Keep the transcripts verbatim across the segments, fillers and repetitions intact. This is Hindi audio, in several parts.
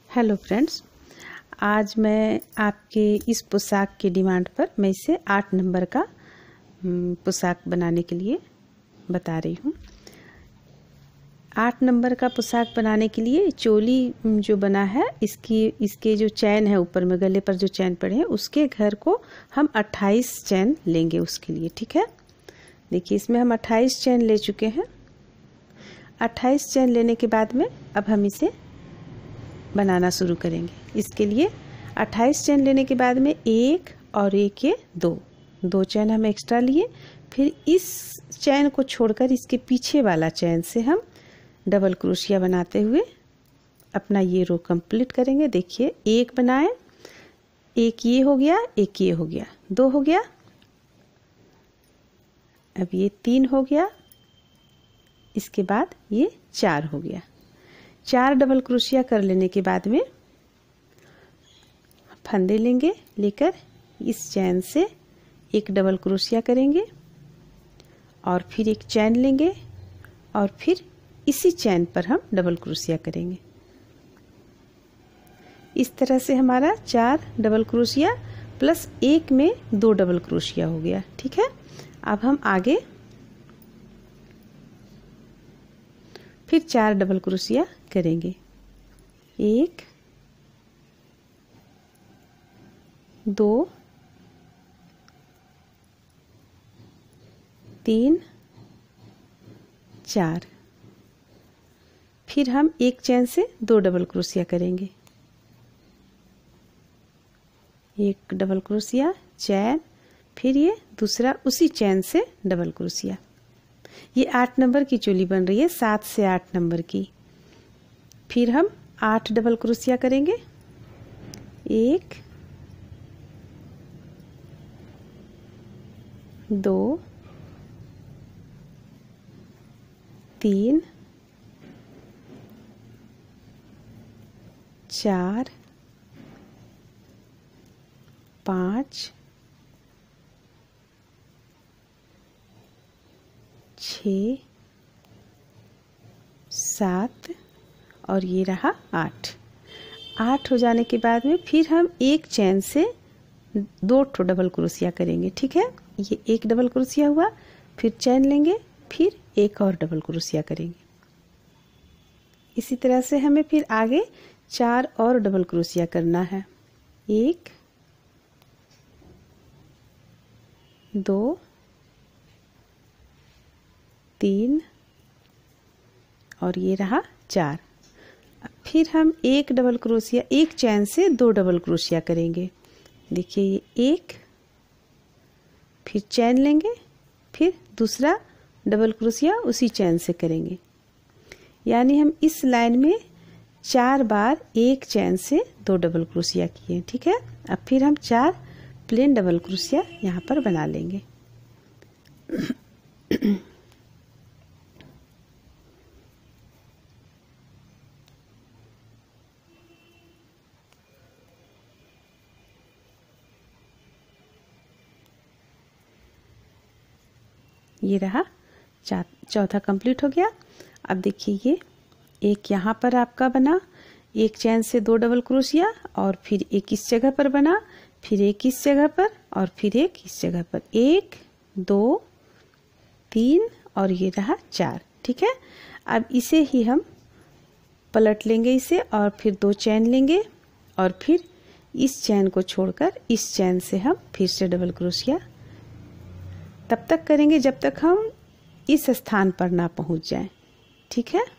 हेलो फ्रेंड्स, आज मैं आपके इस पोशाक की डिमांड पर मैं इसे आठ नंबर का पोशाक बनाने के लिए बता रही हूँ। आठ नंबर का पोशाक बनाने के लिए चोली जो बना है, इसकी इसके जो चैन है ऊपर में गले पर जो चैन पड़े हैं उसके घर को हम अट्ठाईस चैन लेंगे उसके लिए। ठीक है, देखिए इसमें हम अट्ठाईस चैन ले चुके हैं। अट्ठाईस चैन लेने के बाद में अब हम इसे बनाना शुरू करेंगे। इसके लिए अट्ठाईस चैन लेने के बाद में एक और एक ये दो दो चैन हम एक्स्ट्रा लिए। फिर इस चैन को छोड़कर इसके पीछे वाला चैन से हम डबल क्रोशिया बनाते हुए अपना ये रो कंप्लीट करेंगे। देखिए एक बनाए, एक ये हो गया, एक ये हो गया, दो हो गया, अब ये तीन हो गया, इसके बाद ये चार हो गया। चार डबल क्रोशिया कर लेने के बाद में फंदे लेंगे, लेकर इस चैन से एक डबल क्रोशिया करेंगे और फिर एक चैन लेंगे और फिर इसी चैन पर हम डबल क्रोशिया करेंगे। इस तरह से हमारा चार डबल क्रोशिया प्लस एक में दो डबल क्रोशिया हो गया। ठीक है, अब हम आगे फिर चार डबल क्रोशिया करेंगे। एक, दो, तीन, चार। फिर हम एक चैन से दो डबल क्रोशिया करेंगे। एक डबल क्रोशिया, चैन, फिर ये दूसरा उसी चैन से डबल क्रोशिया। ये आठ नंबर की चोली बन रही है, सात से आठ नंबर की। फिर हम आठ डबल क्रोशिया करेंगे। एक, दो, तीन, चार, पाँच, छः, सात और ये रहा आठ। आठ हो जाने के बाद में फिर हम एक चैन से दो ठो डबल क्रोशिया करेंगे। ठीक है, ये एक डबल क्रोशिया हुआ, फिर चैन लेंगे, फिर एक और डबल क्रोशिया करेंगे। इसी तरह से हमें फिर आगे चार और डबल क्रोशिया करना है। एक, दो, तीन और ये रहा चार। फिर हम एक डबल क्रोशिया, एक चैन से दो डबल क्रोशिया करेंगे। देखिए ये एक, फिर चैन लेंगे, फिर दूसरा डबल क्रोशिया उसी चैन से करेंगे। यानी हम इस लाइन में चार बार एक चैन से दो डबल क्रोशिया किए। ठीक है, अब फिर हम चार प्लेन डबल क्रोशिया यहाँ पर बना लेंगे। ये रहा चौथा कंप्लीट हो गया। अब देखिए ये एक यहाँ पर आपका बना, एक चैन से दो डबल क्रोशिया और फिर एक इस जगह पर बना, फिर एक इस जगह पर और फिर एक इस जगह पर। एक, दो, तीन और ये रहा चार। ठीक है, अब इसे ही हम पलट लेंगे इसे और फिर दो चैन लेंगे और फिर इस चैन को छोड़कर इस चैन से हम फिर से डबल क्रोशिया तब तक करेंगे जब तक हम इस स्थान पर ना पहुंच जाएं। ठीक है,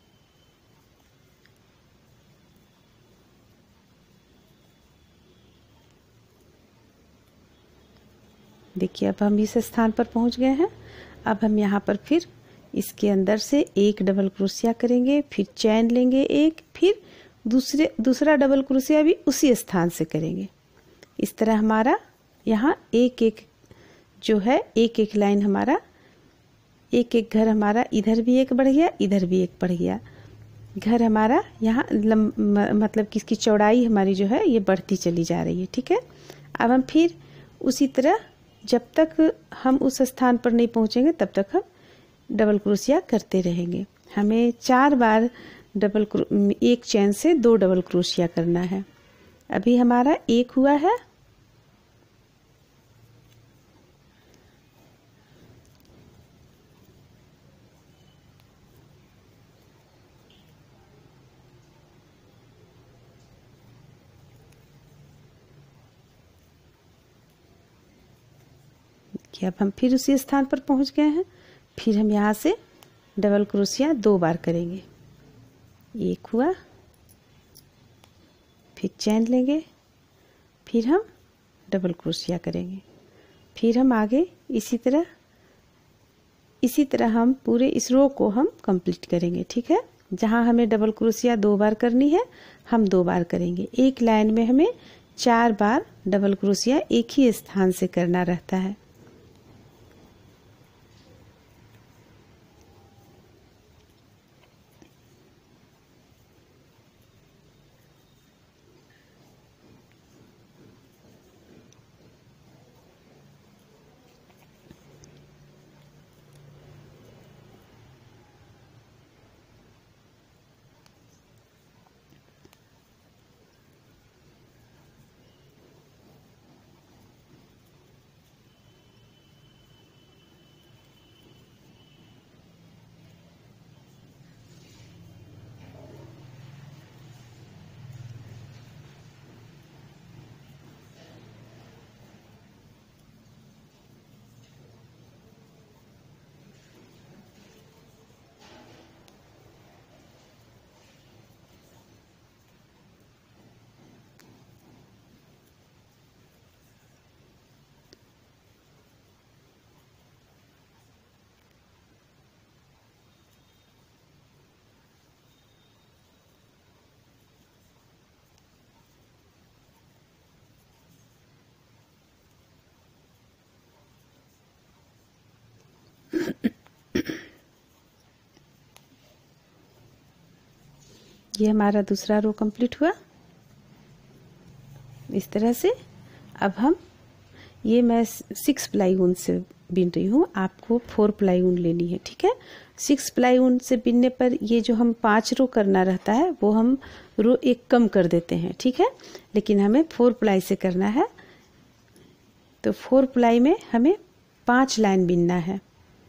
देखिए अब हम इस स्थान पर पहुंच गए हैं। अब हम यहाँ पर फिर इसके अंदर से एक डबल क्रोशिया करेंगे, फिर चैन लेंगे एक, फिर दूसरे दूसरा डबल क्रोशिया भी उसी स्थान से करेंगे। इस तरह हमारा यहाँ एक एक जो है एक एक लाइन हमारा एक एक घर हमारा इधर भी एक बढ़ गया, इधर भी एक बढ़ गया। घर हमारा यहाँ लम मतलब कि इसकी चौड़ाई हमारी जो है ये बढ़ती चली जा रही है। ठीक है, अब हम फिर उसी तरह जब तक हम उस स्थान पर नहीं पहुँचेंगे तब तक हम डबल क्रोशिया करते रहेंगे। हमें चार बार डबल एक चेन से दो डबल क्रोशिया करना है। अभी हमारा एक हुआ है, कि अब हम फिर उसी स्थान पर पहुंच गए हैं। फिर हम यहाँ से डबल क्रोशिया दो बार करेंगे। एक हुआ, फिर चैन लेंगे, फिर हम डबल क्रोशिया करेंगे, फिर हम आगे इसी तरह इसी तरह हम पूरे इस रो को हम कंप्लीट करेंगे। ठीक है, जहाँ हमें डबल क्रोशिया दो बार करनी है हम दो बार करेंगे। एक लाइन में हमें चार बार डबल क्रोशिया एक ही स्थान से करना रहता है। ये हमारा दूसरा रो कंप्लीट हुआ इस तरह से। अब हम ये मैं सिक्स प्लाई ऊन से बिन रही हूँ, आपको फोर प्लाई ऊन लेनी है। ठीक है, सिक्स प्लाई ऊन से बिनने पर ये जो हम पांच रो करना रहता है वो हम रो एक कम कर देते हैं। ठीक है, लेकिन हमें फोर प्लाई से करना है, तो फोर प्लाई में हमें पांच लाइन बिनना है।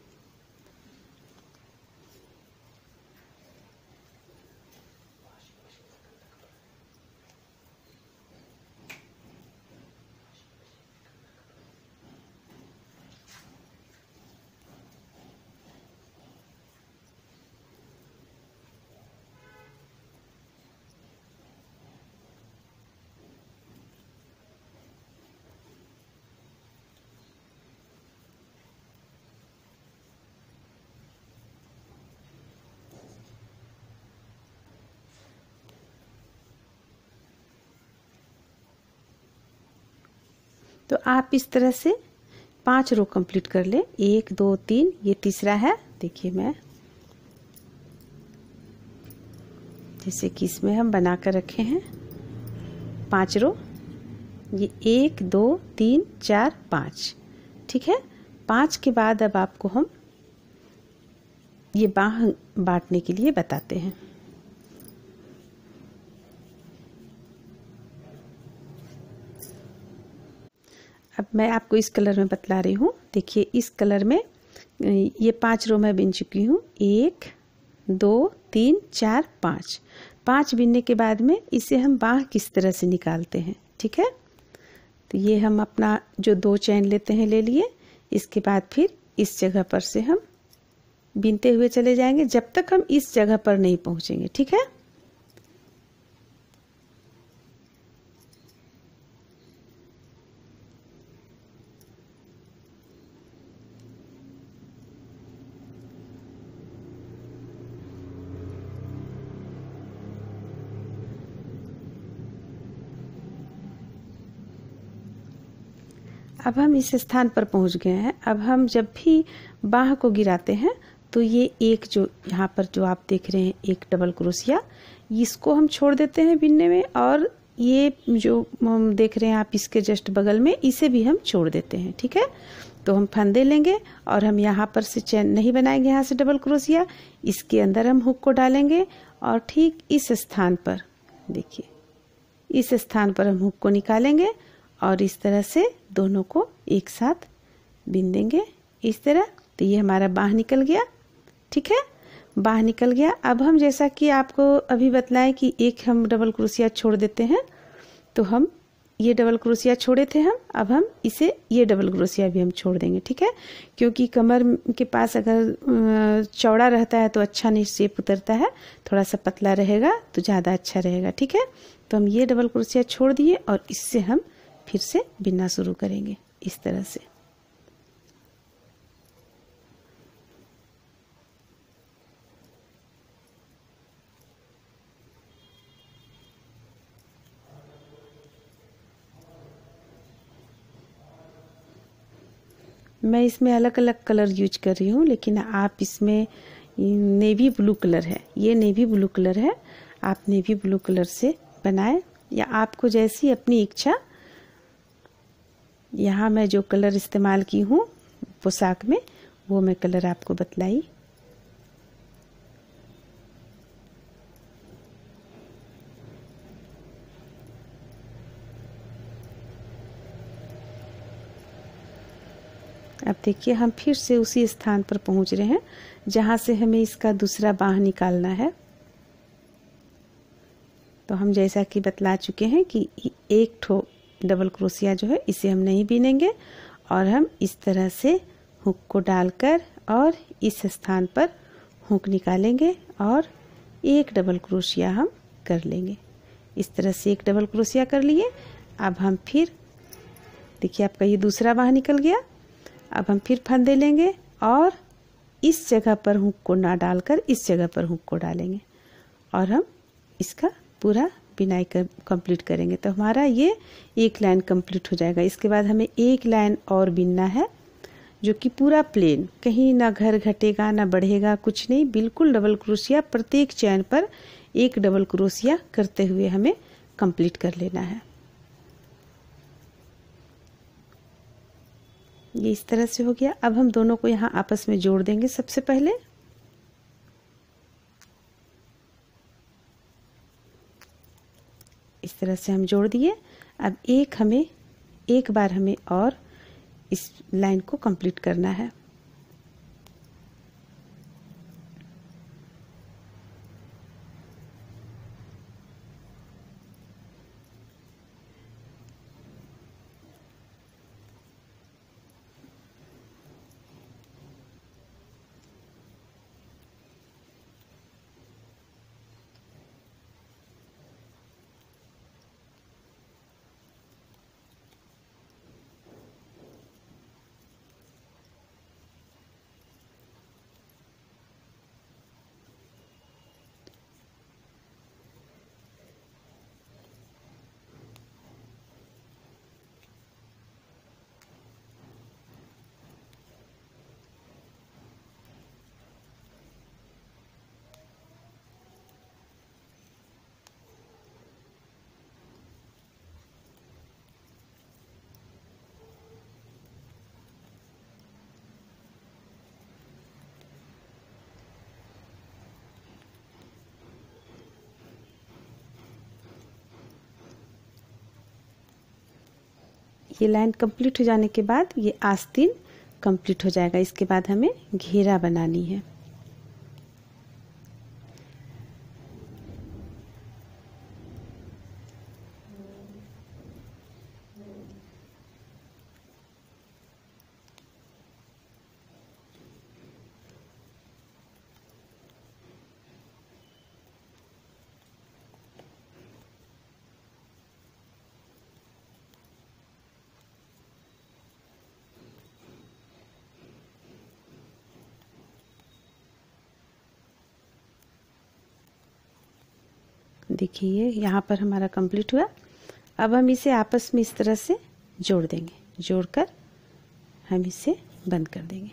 तो आप इस तरह से पांच रो कंप्लीट कर ले। एक दो तीन, ये तीसरा है। देखिए मैं जैसे कि इसमें हम बना कर रखे हैं पांच रो, ये एक दो तीन चार पाँच। ठीक है, पाँच के बाद अब आपको हम ये बाह बांटने के लिए बताते हैं। अब मैं आपको इस कलर में बतला रही हूँ। देखिए इस कलर में ये पांच रो मैं बिन चुकी हूँ। एक दो तीन चार पाँच। पांच बिनने के बाद में इसे हम बाह किस तरह से निकालते हैं। ठीक है, तो ये हम अपना जो दो चैन लेते हैं ले लिए। इसके बाद फिर इस जगह पर से हम बिनते हुए चले जाएंगे जब तक हम इस जगह पर नहीं पहुंचेंगे। ठीक है, अब हम इस स्थान पर पहुंच गए हैं। अब हम जब भी बाह को गिराते हैं तो ये एक जो यहाँ पर जो आप देख रहे हैं एक डबल क्रोशिया, इसको हम छोड़ देते हैं बिनने में, और ये जो हम देख रहे हैं आप इसके जस्ट बगल में, इसे भी हम छोड़ देते हैं। ठीक है, तो हम फंदे लेंगे और हम यहाँ पर से चैन नहीं बनाएंगे, यहाँ से डबल क्रोशिया, इसके अंदर हम हुक को डालेंगे और ठीक इस स्थान पर देखिए, इस स्थान पर हम हुक को निकालेंगे और इस तरह से दोनों को एक साथ बिन देंगे इस तरह। तो ये हमारा बाँह निकल गया। ठीक है, बाँह निकल गया। अब हम जैसा कि आपको अभी बतलाएं कि एक हम डबल क्रोशिया छोड़ देते हैं, तो हम ये डबल क्रोशिया छोड़े थे हम, अब हम इसे ये डबल क्रोशिया भी हम छोड़ देंगे। ठीक है, क्योंकि कमर के पास अगर चौड़ा रहता है तो अच्छा नहीं शेप उतरता है, थोड़ा सा पतला रहेगा तो ज़्यादा अच्छा रहेगा। ठीक है, तो हम ये डबल क्रोशिया छोड़ दिए और इससे हम फिर से बिनना शुरू करेंगे इस तरह से। मैं इसमें अलग अलग कलर यूज कर रही हूँ, लेकिन आप इसमें नेवी ब्लू कलर है, ये नेवी ब्लू कलर है, आप नेवी ब्लू कलर से बनाएं या आपको जैसी अपनी इच्छा। यहाँ मैं जो कलर इस्तेमाल की हूँ पोशाक में वो मैं कलर आपको बतलाई। अब देखिए हम फिर से उसी स्थान पर पहुंच रहे हैं जहां से हमें इसका दूसरा बाँह निकालना है। तो हम जैसा कि बतला चुके हैं कि एक ठो डबल क्रोशिया जो है इसे हम नहीं बीनेंगे और हम इस तरह से हुक को डालकर और इस स्थान पर हुक निकालेंगे और एक डबल क्रोशिया हम कर लेंगे। इस तरह से एक डबल क्रोशिया कर लिए। अब हम फिर देखिए आपका ये दूसरा बाँह निकल गया। अब हम फिर फंदे लेंगे और इस जगह पर हुक को ना डालकर इस जगह पर हुक को डालेंगे और हम इसका पूरा बिनाई कर कंप्लीट करेंगे। तो हमारा ये एक लाइन कंप्लीट हो जाएगा। इसके बाद हमें एक लाइन और बिनना है जो कि पूरा प्लेन, कहीं ना घर घटेगा ना बढ़ेगा, कुछ नहीं, बिल्कुल डबल क्रोशिया प्रत्येक चैन पर एक डबल क्रोशिया करते हुए हमें कंप्लीट कर लेना है। ये इस तरह से हो गया। अब हम दोनों को यहाँ आपस में जोड़ देंगे। सबसे पहले इस तरह से हम जोड़ दिए। अब एक हमें एक बार हमें और इस लाइन को कंप्लीट करना है। ये लाइन कंप्लीट हो जाने के बाद ये आस्तीन कंप्लीट हो जाएगा। इसके बाद हमें घेरा बनानी है। देखिए यहाँ पर हमारा कंप्लीट हुआ। अब हम इसे आपस में इस तरह से जोड़ देंगे, जोड़कर हम इसे बंद कर देंगे।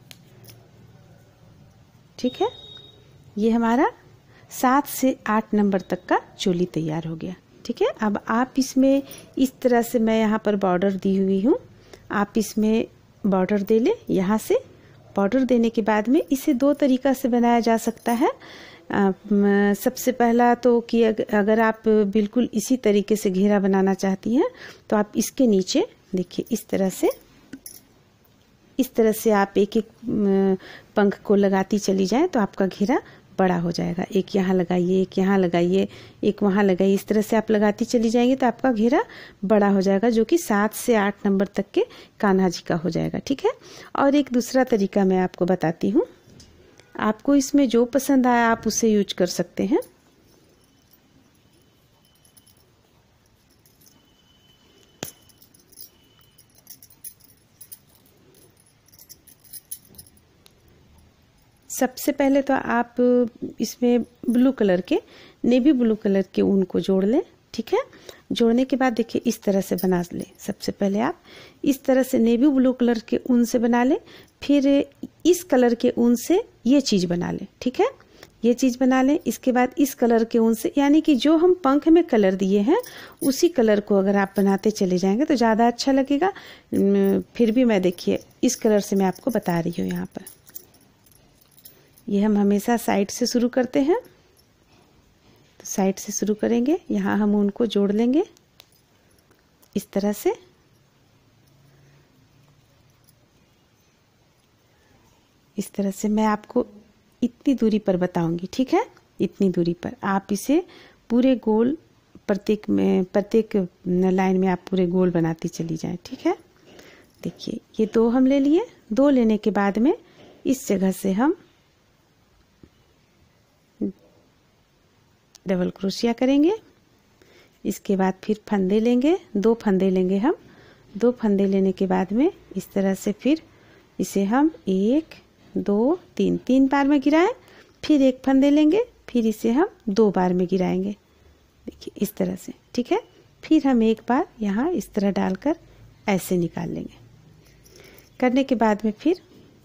ठीक है, ये हमारा सात से आठ नंबर तक का चोली तैयार हो गया। ठीक है, अब आप इसमें इस तरह से, मैं यहाँ पर बॉर्डर दी हुई हूँ, आप इसमें बॉर्डर दे ले। यहाँ से बॉर्डर देने के बाद में इसे दो तरीका से बनाया जा सकता है। सबसे पहला तो कि अगर आप बिल्कुल इसी तरीके से घेरा बनाना चाहती हैं तो आप इसके नीचे देखिए इस तरह से इस तरह से आप एक एक पंख को लगाती चली जाएं तो आपका घेरा बड़ा हो जाएगा। एक यहाँ लगाइए, एक यहाँ लगाइए, एक वहाँ लगाइए, इस तरह से आप लगाती चली जाएंगे तो आपका घेरा बड़ा हो जाएगा, जो कि सात से आठ नंबर तक के कान्हा जी का हो जाएगा। ठीक है। और एक दूसरा तरीका मैं आपको बताती हूँ, आपको इसमें जो पसंद आया आप उसे यूज कर सकते हैं। सबसे पहले तो आप इसमें ब्लू कलर के नेवी ब्लू कलर के ऊन को जोड़ लें। ठीक है। जोड़ने के बाद देखिए इस तरह से बना लें। सबसे पहले आप इस तरह से नेवी ब्लू कलर के ऊन से बना लें, फिर इस कलर के ऊन से ये चीज बना लें। ठीक है। ये चीज बना लें। इसके बाद इस कलर के ऊन से, यानी कि जो हम पंख में कलर दिए हैं उसी कलर को अगर आप बनाते चले जाएंगे तो ज्यादा अच्छा लगेगा। फिर भी मैं देखिए इस कलर से मैं आपको बता रही हूँ। यहाँ पर ये हम हमेशा साइड से शुरू करते हैं, तो साइड से शुरू करेंगे। यहाँ हम उनको जोड़ लेंगे इस तरह से। इस तरह से मैं आपको इतनी दूरी पर बताऊंगी। ठीक है। इतनी दूरी पर आप इसे पूरे गोल प्रत्येक में प्रत्येक लाइन में आप पूरे गोल बनाती चली जाएं। ठीक है। देखिए ये दो हम ले लिए। दो लेने के बाद में इस जगह से हम डबल क्रोशिया करेंगे। इसके बाद फिर फंदे लेंगे, दो फंदे लेंगे हम। दो फंदे लेने के बाद में इस तरह से फिर इसे हम एक दो तीन तीन बार में गिराएं, फिर एक फंदे लेंगे, फिर इसे हम दो बार में गिराएंगे। देखिए इस तरह से। ठीक है। फिर हम एक बार यहाँ इस तरह डालकर ऐसे निकाल लेंगे। करने के बाद में फिर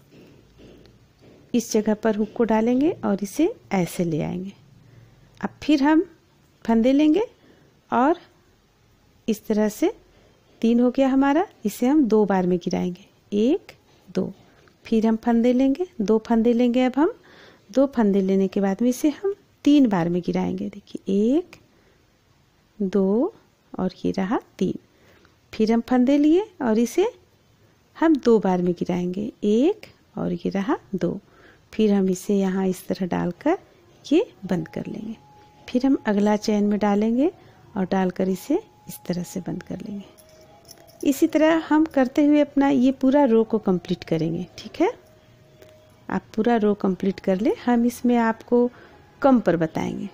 इस जगह पर हुक को डालेंगे और इसे ऐसे ले आएंगे। अब फिर हम फंदे लेंगे और इस तरह से तीन हो गया हमारा। इसे हम दो बार में गिराएंगे, एक दो। फिर हम फंदे लेंगे, दो फंदे लेंगे। अब हम दो फंदे लेने के बाद में इसे हम तीन बार में गिराएंगे। देखिए एक दो और ये रहा तीन। फिर हम फंदे लिए और इसे हम दो बार में गिराएंगे, एक और ये रहा दो। फिर हम इसे यहाँ इस तरह डालकर ये बंद कर लेंगे। फिर हम अगला चैन में डालेंगे और डालकर इसे इस तरह से बंद कर लेंगे। इसी तरह हम करते हुए अपना ये पूरा रो को कंप्लीट करेंगे। ठीक है। आप पूरा रो कंप्लीट कर ले। हम इसमें आपको कम पर बताएंगे।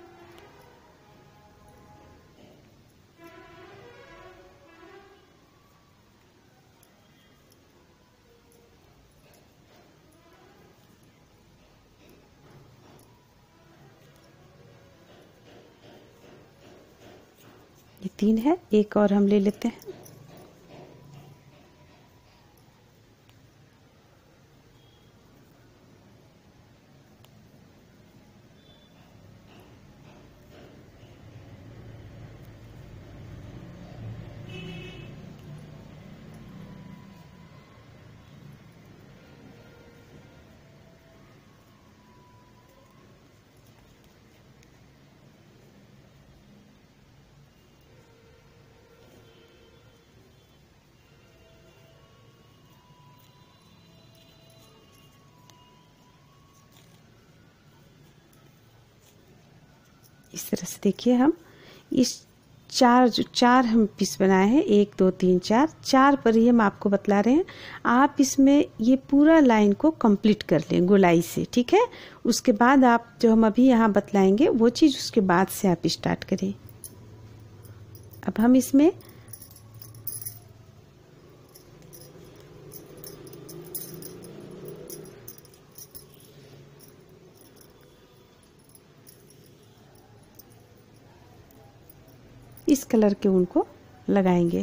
ये तीन है, एक और हम ले लेते हैं। इस तरह से देखिए हम इस चार जो चार हम पीस बनाए हैं, एक दो तीन चार चार पर ही हम आपको बतला रहे हैं। आप इसमें ये पूरा लाइन को कंप्लीट कर लें गोलाई से। ठीक है। उसके बाद आप जो हम अभी यहाँ बतलाएंगे वो चीज़ उसके बाद से आप स्टार्ट करें। अब हम इसमें इस कलर के ऊन को लगाएंगे।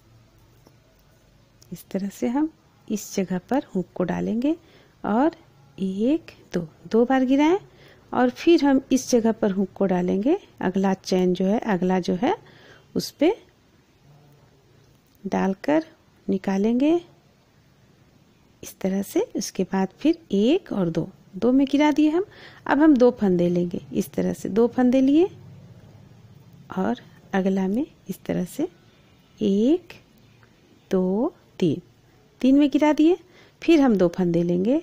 इस तरह से हम इस जगह पर हुक को डालेंगे और एक दो दो बार गिराएं और फिर हम इस जगह पर हुक को डालेंगे। अगला चैन जो है अगला जो है उस पे डालकर निकालेंगे इस तरह से। उसके बाद फिर एक और दो दो में गिरा दिए हम। अब हम दो फंदे लेंगे इस तरह से, दो फंदे लिए और अगला में इस तरह से एक दो तीन तीन में गिरा दिए। फिर हम दो फंदे लेंगे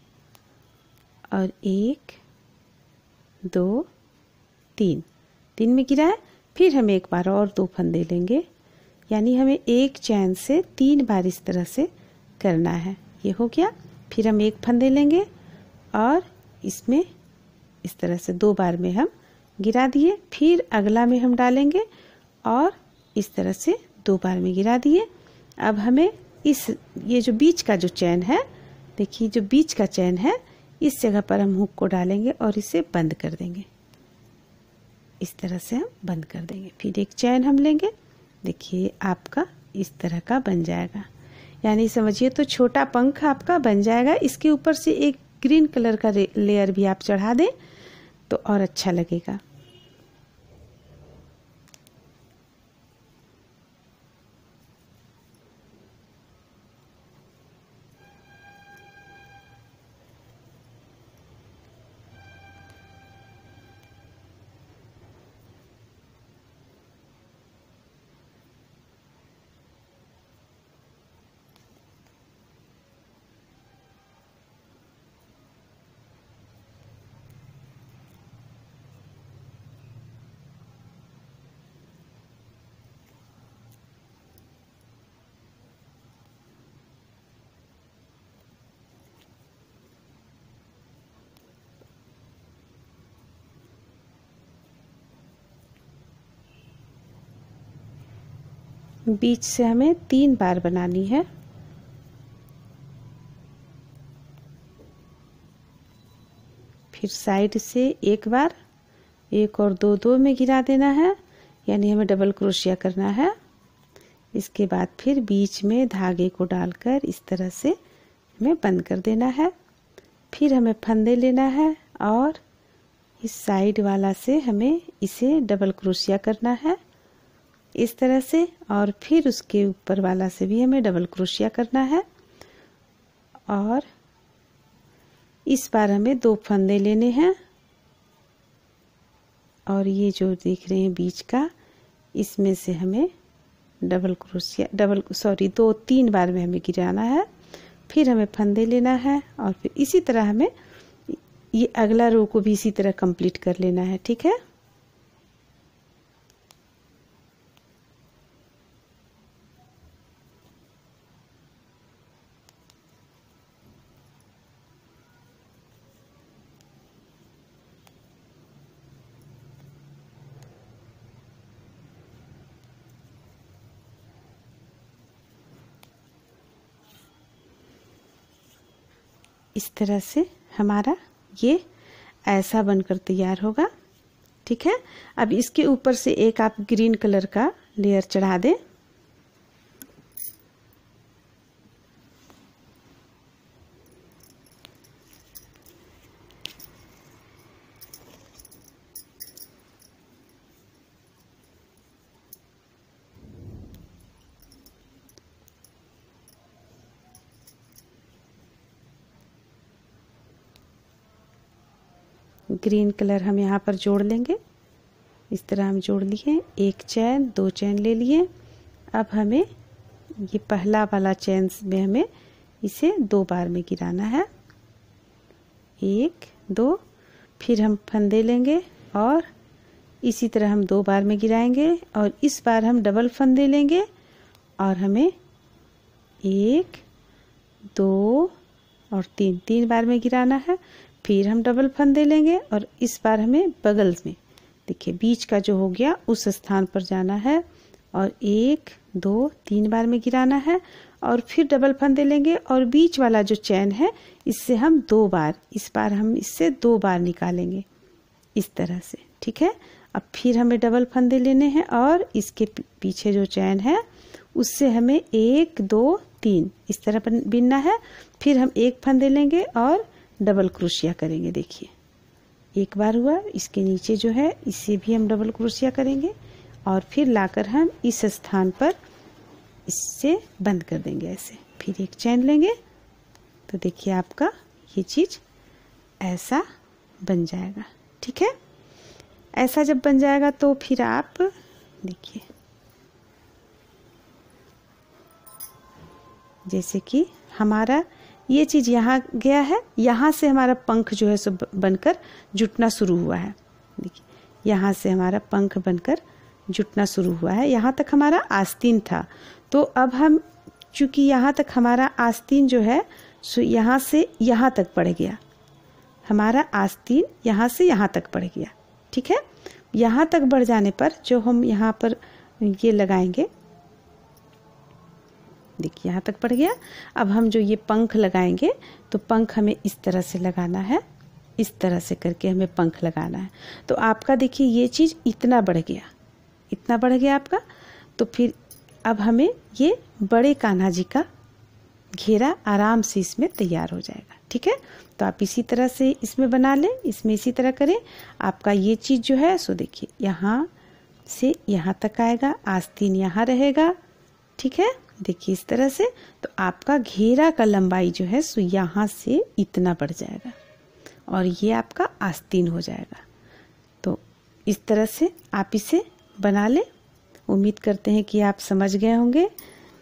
और एक दो तीन तीन में गिराए। फिर हम एक बार और दो फंदे लेंगे, यानी हमें एक चैन से तीन बार इस तरह से करना है। ये हो गया। फिर हम एक फंदे लेंगे और इसमें इस तरह से दो बार में हम गिरा दिए। फिर अगला में हम डालेंगे और इस तरह से दो बार में गिरा दिए। अब हमें इस ये जो बीच का जो चैन है, देखिए जो बीच का चैन है, इस जगह पर हम हुक को डालेंगे और इसे बंद कर देंगे। इस तरह से हम बंद कर देंगे। फिर एक चैन हम लेंगे, देखिए आपका इस तरह का बन जाएगा, यानी समझिए तो छोटा पंख आपका बन जाएगा। इसके ऊपर से एक ग्रीन कलर का लेयर भी आप चढ़ा दें तो और अच्छा लगेगा। बीच से हमें तीन बार बनानी है। फिर साइड से एक बार, एक और दो दो में गिरा देना है, यानी हमें डबल क्रोशिया करना है। इसके बाद फिर बीच में धागे को डालकर इस तरह से हमें बंद कर देना है। फिर हमें फंदे लेना है और इस साइड वाला से हमें इसे डबल क्रोशिया करना है इस तरह से, और फिर उसके ऊपर वाला से भी हमें डबल क्रोशिया करना है। और इस बार हमें दो फंदे लेने हैं और ये जो देख रहे हैं बीच का, इसमें से हमें डबल क्रोशिया डबल सॉरी दो तीन बार में हमें गिराना है। फिर हमें फंदे लेना है और फिर इसी तरह हमें ये अगला रो को भी इसी तरह कंप्लीट कर लेना है। ठीक है। इस तरह से हमारा ये ऐसा बनकर तैयार होगा। ठीक है। अब इसके ऊपर से एक आप ग्रीन कलर का लेयर चढ़ा दें। ग्रीन कलर हम यहाँ पर जोड़ लेंगे। इस तरह हम जोड़ लिए, एक चैन दो चैन ले लिए। अब हमें ये पहला वाला चैन में हमें इसे दो बार में गिराना है, एक दो। फिर हम फंदे लेंगे और इसी तरह हम दो बार में गिराएंगे और इस बार हम डबल फंदे लेंगे और हमें एक दो और तीन तीन बार में गिराना है। फिर हम डबल फंदे लेंगे और इस बार हमें बगल में, देखिए बीच का जो हो गया उस स्थान पर जाना है और एक दो तीन बार में गिराना है और फिर डबल फंदे लेंगे और बीच वाला जो चैन है इससे हम दो बार, इस बार हम इससे दो बार निकालेंगे इस तरह से। ठीक है। अब फिर हमें डबल फंदे लेने हैं और इसके पीछे जो चैन है उससे हमें एक दो तीन इस तरह बिनना है। फिर हम एक फंदे लेंगे और डबल क्रोशिया करेंगे। देखिए एक बार हुआ, इसके नीचे जो है इसे भी हम डबल क्रोशिया करेंगे और फिर लाकर हम इस स्थान पर इससे बंद कर देंगे ऐसे। फिर एक चैन लेंगे तो देखिए आपका ये चीज़ ऐसा बन जाएगा। ठीक है, ऐसा जब बन जाएगा तो फिर आप देखिए जैसे कि हमारा ये चीज़ यहाँ गया है, यहाँ से हमारा पंख जो है सो बनकर जुटना शुरू हुआ है। देखिए यहाँ से हमारा पंख बनकर जुटना शुरू हुआ है। यहाँ तक हमारा आस्तीन था, तो अब हम चूंकि यहाँ तक हमारा आस्तीन जो है सो यहाँ से यहाँ तक बढ़ गया, हमारा आस्तीन यहाँ से यहाँ तक बढ़ गया। ठीक है, यहाँ तक बढ़ जाने पर जो हम यहाँ पर ये लगाएंगे, देखिए यहाँ तक बढ़ गया। अब हम जो ये पंख लगाएंगे तो पंख हमें इस तरह से लगाना है, इस तरह से करके हमें पंख लगाना है। तो आपका देखिए ये चीज़ इतना बढ़ गया, इतना बढ़ गया आपका। तो फिर अब हमें ये बड़े कान्हा जी का घेरा आराम से इसमें तैयार हो जाएगा। ठीक है, तो आप इसी तरह से इसमें बना लें, इसमें इसी तरह करें। आपका ये चीज़ जो है सो देखिए यहाँ से यहाँ तक आएगा, आस्तीन यहाँ रहेगा। ठीक है, देखिए इस तरह से। तो आपका घेरा का लंबाई जो है सो यहाँ से इतना बढ़ जाएगा और ये आपका आस्तीन हो जाएगा। तो इस तरह से आप इसे बना लें। उम्मीद करते हैं कि आप समझ गए होंगे।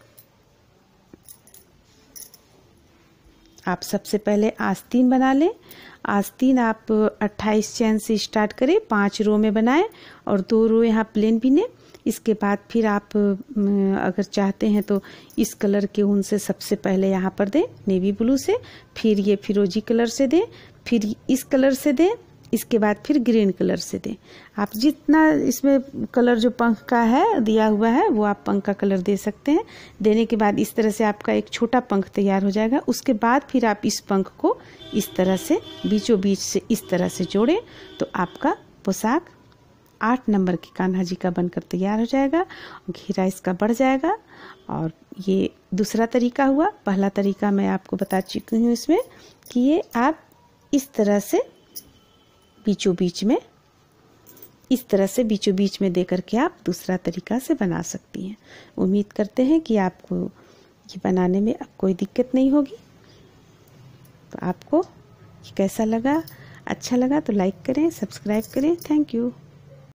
आप सबसे पहले आस्तीन बना लें। आस्तीन आप अट्ठाईस चैन से स्टार्ट करें, पांच रो में बनाएं और दो रो यहाँ प्लेन बिने। इसके बाद फिर आप अगर चाहते हैं तो इस कलर के ऊन से सबसे पहले यहाँ पर दें, नेवी ब्लू से, फिर ये फिरोजी कलर से दें, फिर इस कलर से दें, इसके बाद फिर ग्रीन कलर से दें। आप जितना इसमें कलर जो पंख का है दिया हुआ है वो आप पंख का कलर दे सकते हैं। देने के बाद इस तरह से आपका एक छोटा पंख तैयार हो जाएगा। उसके बाद फिर आप इस पंख को इस तरह से बीचों बीच से इस तरह से जोड़ें तो आपका पोशाक आठ नंबर के कान्हा जी का बनकर तैयार हो जाएगा। घेरा इसका बढ़ जाएगा। और ये दूसरा तरीका हुआ। पहला तरीका मैं आपको बता चुकी हूँ इसमें कि ये आप इस तरह से बीचों बीच में, इस तरह से बीचों बीच में दे करके आप दूसरा तरीका से बना सकती हैं। उम्मीद करते हैं कि आपको ये बनाने में अब कोई दिक्कत नहीं होगी। तो आपको ये कैसा लगा? अच्छा लगा तो लाइक करें, सब्सक्राइब करें। Thank you.